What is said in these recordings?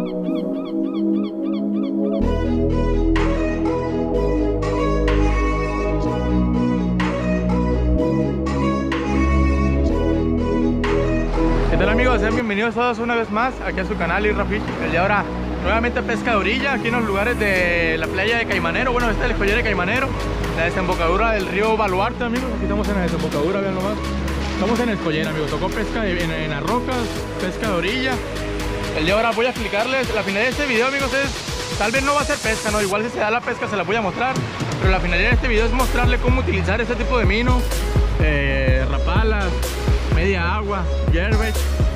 ¿Qué tal, amigos? Sean bienvenidos todos una vez más aquí a su canal Isra Fish. El de ahora nuevamente pesca de orilla aquí en los lugares de la playa de Caimanero. Bueno, esta es el escollera de Caimanero, la desembocadura del río Baluarte, amigos. Aquí estamos en la desembocadura, vean nomás. Estamos en el escollera, amigos. Tocó pesca en las rocas, pesca de orilla. El de ahora voy a explicarles, la finalidad de este video, amigos, es, tal vez no va a ser pesca, ¿no? Igual si se da la pesca se la voy a mostrar, pero la finalidad de este video es mostrarle cómo utilizar este tipo de mino, rapalas, media agua, jerkbait,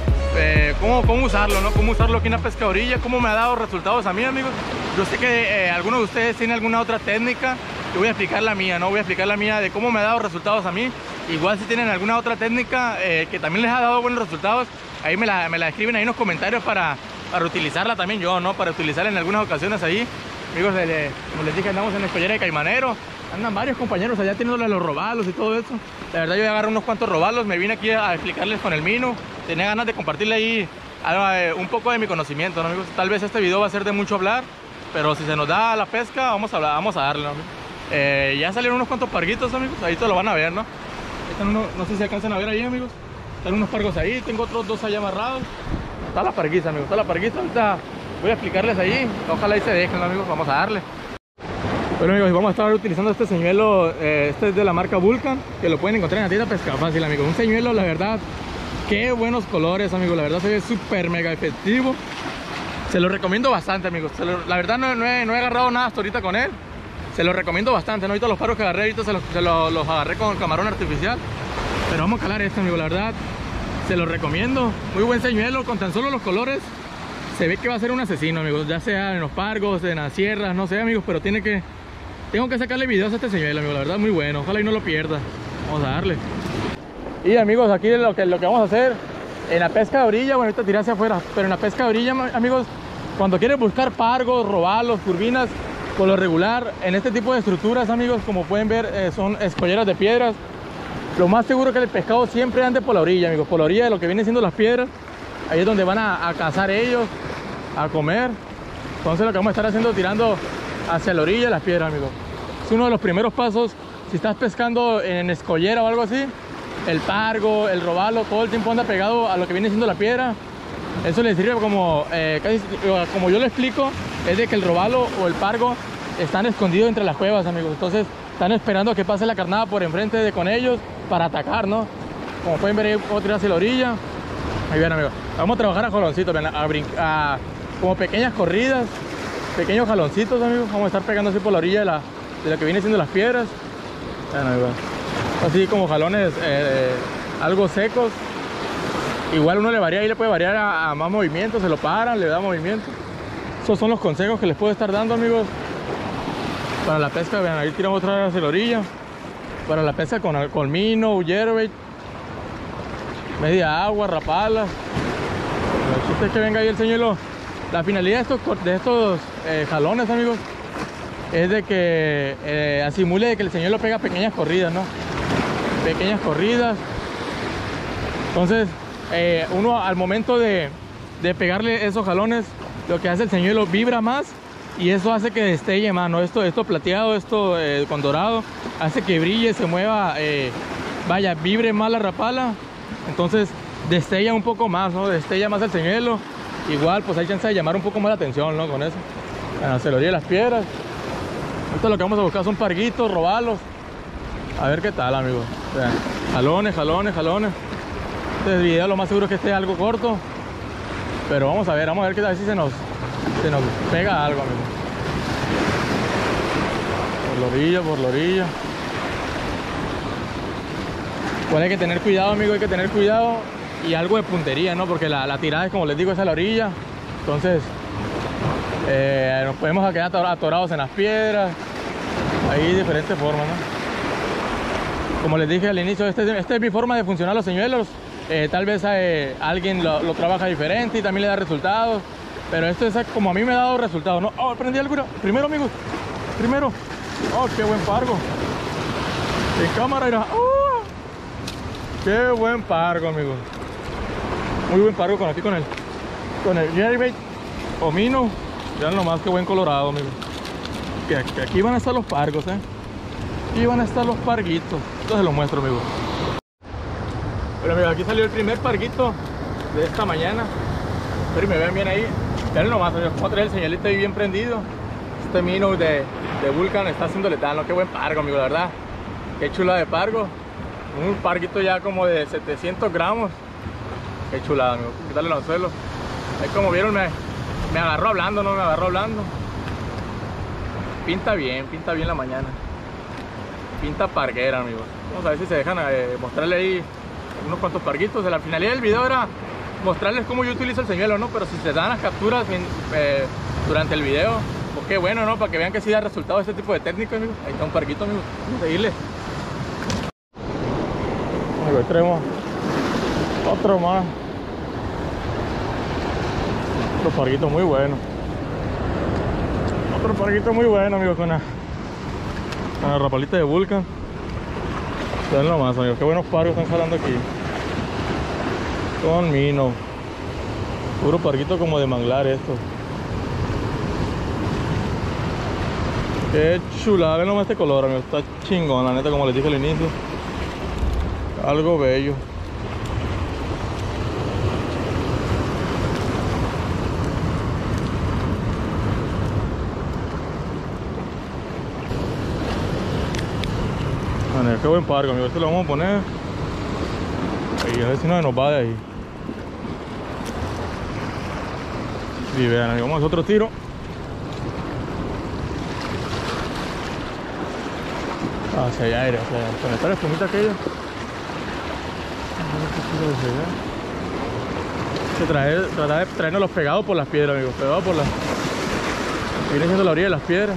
cómo usarlo, ¿no? Cómo usarlo aquí en la pesca de orilla, cómo me ha dado resultados a mí, amigos. Yo sé que algunos de ustedes tienen alguna otra técnica. Yo voy a explicar la mía, ¿no? Voy a explicar la mía de cómo me ha dado resultados a mí. Igual si tienen alguna otra técnica que también les ha dado buenos resultados, ahí me la escriben ahí en los comentarios para utilizarla también yo, ¿no? Para utilizarla en algunas ocasiones ahí. Amigos, como les dije, andamos en la escollera de Caimanero. Andan varios compañeros allá teniéndole los robalos y todo eso. La verdad yo agarré unos cuantos robalos, me vine aquí a explicarles con el mino. Tenía ganas de compartirle ahí un poco de mi conocimiento, ¿no, amigos? Tal vez este video va a ser de mucho hablar, pero si se nos da la pesca, vamos a darle, ¿no? Ya salieron unos cuantos parguitos, amigos, ahí te lo van a ver, ¿no? Están no sé si alcanzan a ver ahí, amigos. Están unos pargos ahí, tengo otros dos allá amarrados. Está la parguiza, amigos, está la parguiza. Ahorita voy a explicarles ahí, ojalá ahí se dejen, ¿no, amigos? Vamos a darle. Bueno, amigos, vamos a estar utilizando este señuelo, este es de la marca Vulcan, que lo pueden encontrar en la tienda Pesca Fácil, amigos. Un señuelo, la verdad, qué buenos colores, amigos, la verdad se ve súper mega efectivo. Se lo recomiendo bastante, amigos. La verdad no he agarrado nada hasta ahorita con él. Se lo recomiendo bastante, ¿no? Ahorita los paros que agarré, ahorita los agarré con camarón artificial. Pero vamos a calar este, amigo, la verdad, se lo recomiendo. Muy buen señuelo, con tan solo los colores se ve que va a ser un asesino, amigos. Ya sea en los pargos, en las sierras, no sé, amigos, pero tengo que sacarle videos a este señuelo, amigo, la verdad muy bueno, ojalá y no lo pierda. Vamos a darle. Y amigos, aquí lo que vamos a hacer en la pesca de orilla, bueno, ahorita tiré hacia afuera, pero en la pesca de orilla, amigos, cuando quieren buscar pargos, robalos, curvinas, por lo regular, en este tipo de estructuras, amigos, como pueden ver, son escolleras de piedras. Lo más seguro es que el pescado siempre ande por la orilla, amigos, por la orilla de lo que vienen siendo las piedras. Ahí es donde van a cazar ellos, a comer. Entonces lo que vamos a estar haciendo, tirando hacia la orilla de las piedras, amigos. Es uno de los primeros pasos. Si estás pescando en escollera o algo así, el pargo, el robalo, todo el tiempo anda pegado a lo que viene siendo la piedra. Eso les sirve como, como yo lo explico, es de que el robalo o el pargo están escondidos entre las cuevas, amigos. Entonces están esperando a que pase la carnada por enfrente con ellos para atacar, ¿no? Como pueden ver, ahí puedo tirar hacia la orilla. Ahí ven, amigos. Vamos a trabajar a jaloncitos, como pequeñas corridas, pequeños jaloncitos, amigos. Vamos a estar pegando así por la orilla de lo que viene siendo las piedras. Vean, amigos. Así como jalones algo secos. Igual uno le varía, ahí le puede variar a más movimiento, se lo paran, le da movimiento. Esos son los consejos que les puedo estar dando, amigos, para la pesca. Vean, ahí tiramos otra vez hacia la orilla. Para la pesca con mino, jerkbait, media agua, rapalas. El chiste es que venga ahí el señuelo. La finalidad de estos jalones, amigos, es de que asimule de que el señuelo pega pequeñas corridas, ¿no? Pequeñas corridas. Entonces uno al momento de pegarle esos jalones, lo que hace el señuelo vibra más y eso hace que destelle más, ¿no? Esto plateado, esto con dorado, hace que brille, se mueva, vaya, vibre más la rapala. Entonces destella un poco más, ¿no? Destella más el señuelo. Igual pues hay chance de llamar un poco más la atención, ¿no? Con eso. Bueno, se lo orilla de las piedras. Esto lo que vamos a buscar son parguitos, robalos. A ver qué tal, amigos. Vean, jalones, jalones, jalones. Este video lo más seguro es que esté algo corto, pero vamos a ver qué tal, si se nos pega algo, amigos. Por la orilla. Pues hay que tener cuidado, amigo, hay que tener cuidado y algo de puntería, ¿no? Porque la tirada, es como les digo, es a la orilla. Entonces nos podemos quedar atorados en las piedras. Hay diferentes formas, ¿no? Como les dije al inicio, esta es mi forma de funcionar los señuelos. Tal vez alguien lo trabaja diferente y también le da resultados, pero esto es como a mí me ha dado resultados, ¿no? Oh, prendí algo primero, amigos, primero. Oh, qué buen pargo en cámara, mira. Oh, qué buen pargo, amigos. Muy buen pargo con el jerkbait. Omino. Vean nomás qué buen colorado, amigo. Que aquí van a estar los pargos, Aquí van a estar los parguitos. Entonces los muestro, amigo. Bueno, amigo, aquí salió el primer parguito de esta mañana. Espero que me vean bien ahí. Vean nomás, amigo, cómo trae el señalito ahí bien prendido. Este Mino de Vulcan está haciendo letal, ¿no? Qué buen pargo, amigo, la verdad. Qué chula de pargo. Un parguito ya como de 700 gramos. Qué chulada, amigo. Quitarle el anzuelo. Ahí como vieron, me agarró hablando, ¿no? Me agarró hablando. Pinta bien la mañana. Pinta parguera, amigos. Vamos a ver si se dejan mostrarle ahí unos cuantos parguitos. La finalidad del video era mostrarles cómo yo utilizo el señuelo, ¿no? Pero si se dan las capturas durante el video, pues qué bueno, ¿no? Para que vean que sí da resultado este tipo de técnica, amigos. Ahí está un parguito, amigos. Vamos a seguirle. Ahí traemos otro más. Otro parguito muy bueno. Otro parguito muy bueno, amigos, con la rapalita de Vulcan. Vean nomás, amigos, qué buenos pargos están jalando aquí. Con Mino. Puro parguito como de manglar esto. Qué chulada, ven nomás este color, amigos. Está chingón, la neta, como les dije al inicio. Algo bello. Qué buen pargo, amigo. Este lo vamos a poner y a ver si no nos va de ahí. Y vean, amigo, vamos a hacer otro tiro. Hacia allá, aire, hacia allá. Conectar la espumita aquella. Tratar de traernos los pegados por las piedras, amigos. Pegados por las... Viene siendo la orilla de las piedras.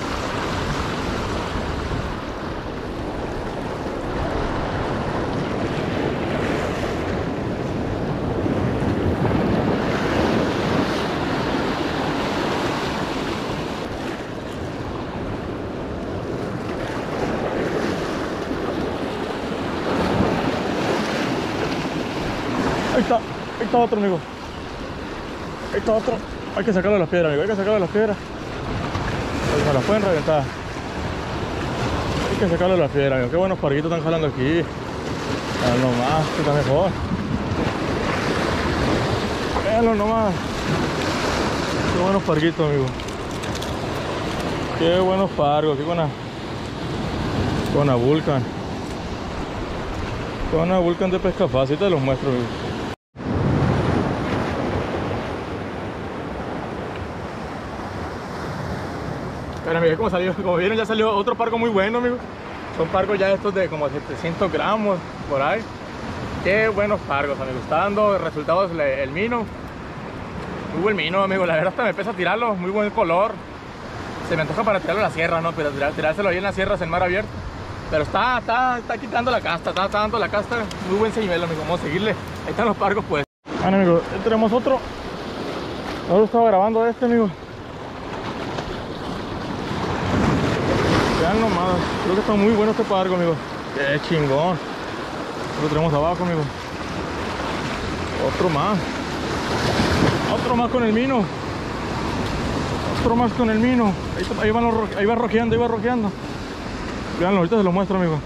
Ahí está otro, amigo. Ahí está otro. Hay que sacarlo de las piedras, amigo. Hay que sacarlo de las piedras. Porque me las pueden reventar. Hay que sacarlo de las piedras, amigo. Qué buenos parguitos están jalando aquí. Vean nomás, que está mejor. Veanlo nomás. Qué buenos parguitos, amigo. Qué buenos pargos. Aquí con la Vulcan. Con la Vulcan de pesca fácil. Te los muestro, amigo. Bueno, amigos, como vieron, ya salió otro pargo muy bueno, amigos. Son pargos ya estos de como 700 gramos por ahí. Qué buenos pargos, amigos. Está dando resultados el Mino. Muy buen Mino, amigos. La verdad hasta me pesa tirarlo. Muy buen color. Se me antoja para tirarlo a la sierra, ¿no? Pero tirárselo ahí en las sierras en mar abierto. Pero está quitando la casta, está dando la casta. Muy buen señuelo, amigo. Vamos a seguirle. Ahí están los pargos, pues. Bueno, amigos, tenemos otro. Ahora estaba grabando este, amigo. Vean nomás, creo que está muy bueno este pargo, amigo. Qué chingón. Lo tenemos abajo, amigo. Otro más. Otro más con el Mino. Otro más con el Mino. Ahí va rojeando, Veanlo, ahorita se lo muestro, amigo.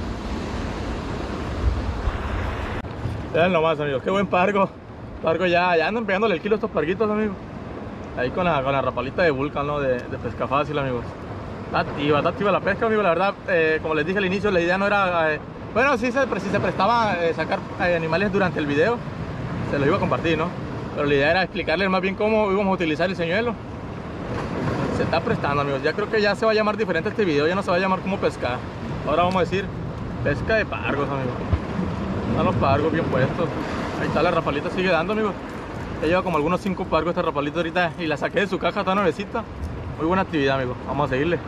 Vean nomás, amigos, qué buen pargo. Pargo ya andan pegándole el kilo a estos parguitos, amigos. Ahí con la rapalita de Vulcan, ¿no? De pesca fácil, amigos. Está activa la pesca, amigo. La verdad, como les dije al inicio, la idea no era... bueno, sí se prestaba sacar animales durante el video. Se los iba a compartir, ¿no? Pero la idea era explicarles más bien cómo íbamos a utilizar el señuelo. Se está prestando, amigos. Ya creo que ya se va a llamar diferente este video. Ya no se va a llamar cómo pescar. Ahora vamos a decir pesca de pargos, amigos. Están los pargos bien puestos. Ahí está, la rapalita sigue dando, amigos. Ya lleva como algunos 5 pargos esta rapalita ahorita. Y la saqué de su caja, está nuevecita. Muy buena actividad, amigos. Vamos a seguirle.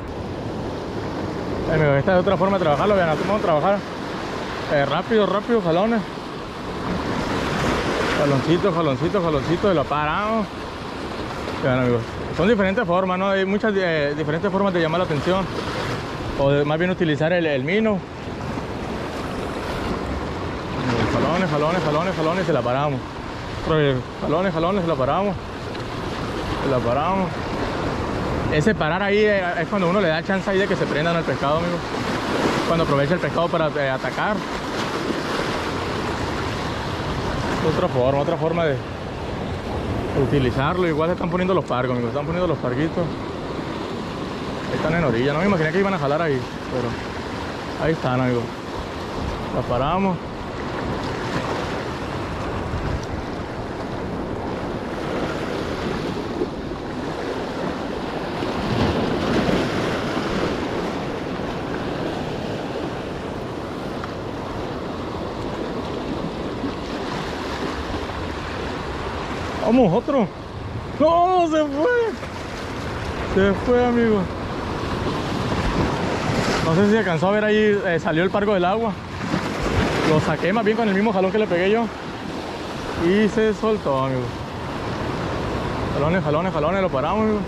Amigos, esta es otra forma de trabajarlo. Vean, así vamos a trabajar rápido, jalones. Jaloncito, lo paramos. Vean, amigos, son diferentes formas, ¿no? Hay muchas diferentes formas de llamar la atención. O de, más bien utilizar el Mino. Jalones, se la paramos. Jalones, se la paramos. La paramos. Ese parar ahí es cuando uno le da chance ahí de que se prendan al pescado, amigo. Cuando aprovecha el pescado para atacar. Otra forma de utilizarlo. Igual se están poniendo los pargos, amigos. Están poniendo los parguitos. Ahí están en orilla. No me imaginé que iban a jalar ahí, pero ahí están, amigos. La paramos. Vamos, otro. No, se fue, amigo. No sé si alcanzó a ver ahí, salió el pargo del agua. Lo saqué más bien con el mismo jalón que le pegué yo. Y se soltó, amigo. Jalones, lo paramos, amigo.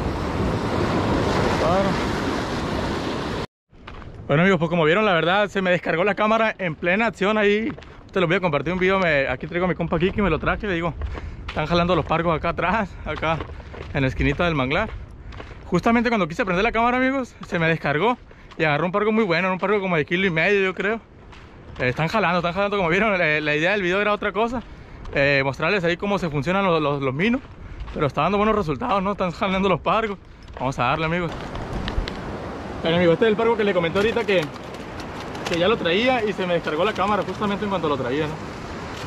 Bueno, amigos, pues como vieron, la verdad se me descargó la cámara en plena acción ahí. Te los voy a compartir un video. Aquí traigo a mi compa Kiki, me lo traje, le digo. Están jalando los pargos acá atrás, acá en la esquinita del manglar. Justamente cuando quise prender la cámara, amigos, se me descargó y agarró un pargo muy bueno, un pargo como de 1,5 kilos, yo creo. Están jalando como vieron. La idea del video era otra cosa, mostrarles ahí cómo se funcionan los minos, pero está dando buenos resultados, ¿no? Están jalando los pargos. Vamos a darle, amigos. Bueno, amigos, este es el pargo que le comenté ahorita que ya lo traía y se me descargó la cámara justamente en cuanto lo traía, ¿no?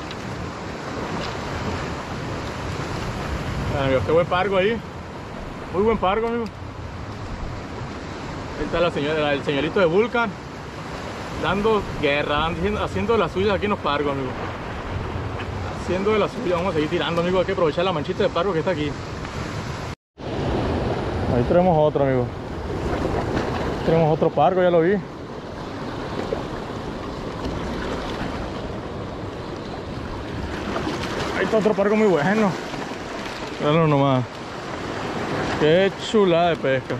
Amigos, qué buen pargo ahí. Muy buen pargo, amigo. Ahí está el señorito de Vulcan dando guerra, haciendo de las suyas aquí en los pargos, amigo. Haciendo de las suyas. Vamos a seguir tirando, amigo. Hay que aprovechar la manchita de pargo que está aquí. Ahí tenemos otro, amigo. Tenemos otro pargo, ya lo vi. Ahí está otro pargo muy bueno. Míralo nomás. Qué chulada de pesca.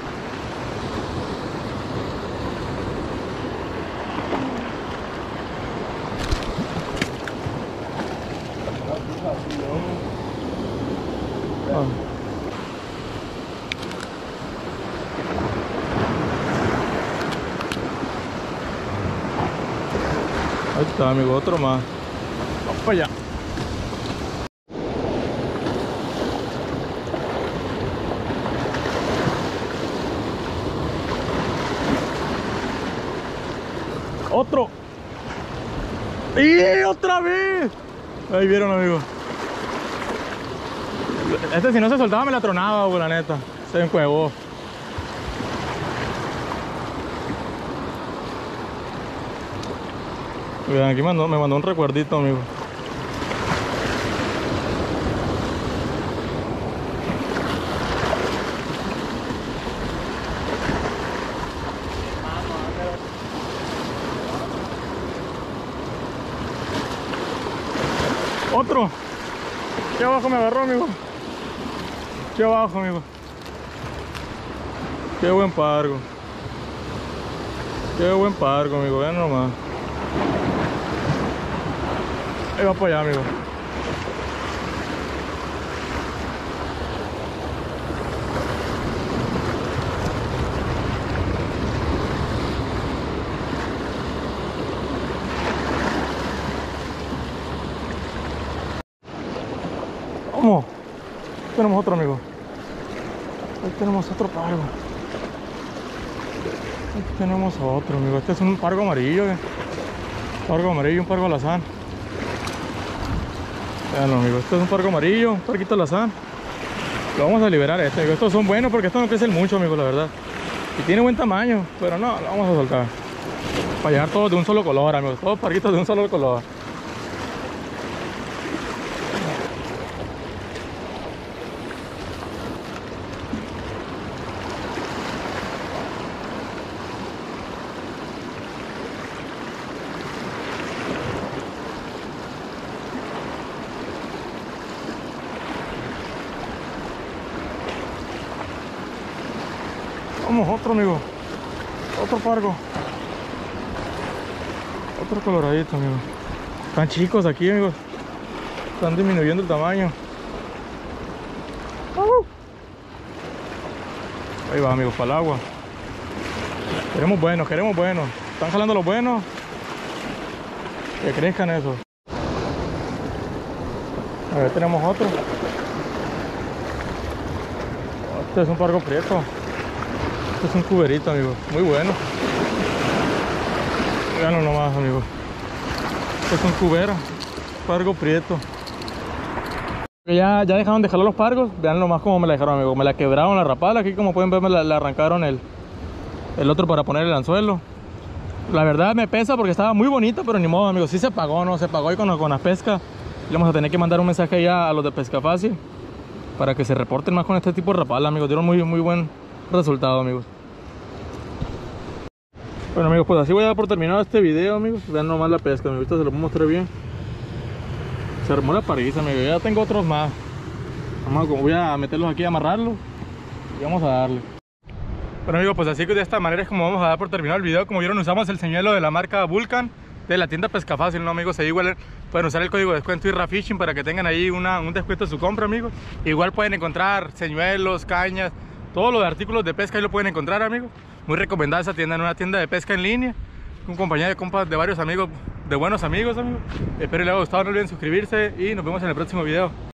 Ahí está, amigo, otro más. Vamos para allá. Otro. ¡Y otra vez! Ahí vieron, amigos. Este si no se soltaba me la tronaba, la neta. Se encuevó. Miren, aquí me mandó un recuerdito, amigo. Otro. Aquí abajo me agarró, amigo. Aquí abajo, amigo. Qué buen pargo. Qué buen pargo, amigo. Vean nomás. Ahí va para allá, amigo. Vamos. Ahí tenemos otro, amigo. Ahí tenemos otro pargo. Ahí tenemos otro, amigo. Este es un pargo amarillo. Pargo amarillo, un pargo alazán. Veanlo, amigo. Este es un pargo amarillo, un parguito alazán. Lo vamos a liberar amigo. Estos son buenos porque estos no crecen mucho, amigo, la verdad. Y tiene buen tamaño, pero no, lo vamos a soltar. Para llevar todos de un solo color, amigos. Todos parguitos de un solo color. Vamos, otro, amigo. Otro pargo. Otro coloradito, amigo. Están chicos aquí, amigos. Están disminuyendo el tamaño. Ahí va, amigos, para el agua. Queremos buenos, queremos buenos. Están jalando los buenos. Que crezcan esos. A ver, tenemos otro. Este es un pargo prieto. Este es un cuberito, amigos. Muy bueno. Veanlo nomás, amigos. Este es un cubero. Pargo prieto. Ya dejaron de jalar los pargos. Vean nomás cómo me la dejaron, amigos. Me la quebraron la rapala. Aquí, como pueden ver, le arrancaron el otro para poner el anzuelo. La verdad me pesa porque estaba muy bonito, pero ni modo, amigos. Sí se pagó, ¿no? Se pagó ahí con la pesca. Le vamos a tener que mandar un mensaje ya a los de Pesca Fácil para que se reporten más con este tipo de rapala, amigos. Dieron muy buen resultado, amigos. Bueno, amigos, pues así voy a dar por terminado este video, amigos. Vean nomás la pesca, amigos. Ahorita se lo voy a mostrar bien. Se armó la parguisa, amigos. Ya tengo otros más. Voy a meterlos aquí, a amarrarlos y vamos a darle. Bueno, amigos, pues así que de esta manera es como vamos a dar por terminado el video. Como vieron, usamos el señuelo de la marca Vulcan de la tienda Pesca Fácil, ¿no, amigos? Ahí igual pueden usar el código de descuento IRRAFISHING para que tengan ahí un descuento de su compra, amigos. Igual pueden encontrar señuelos, cañas, todos los artículos de pesca ahí lo pueden encontrar, amigos. Muy recomendada esa tienda, en una tienda de pesca en línea, con compañía de compas de varios amigos, de buenos amigos, amigos. Espero les haya gustado, no olviden suscribirse y nos vemos en el próximo video.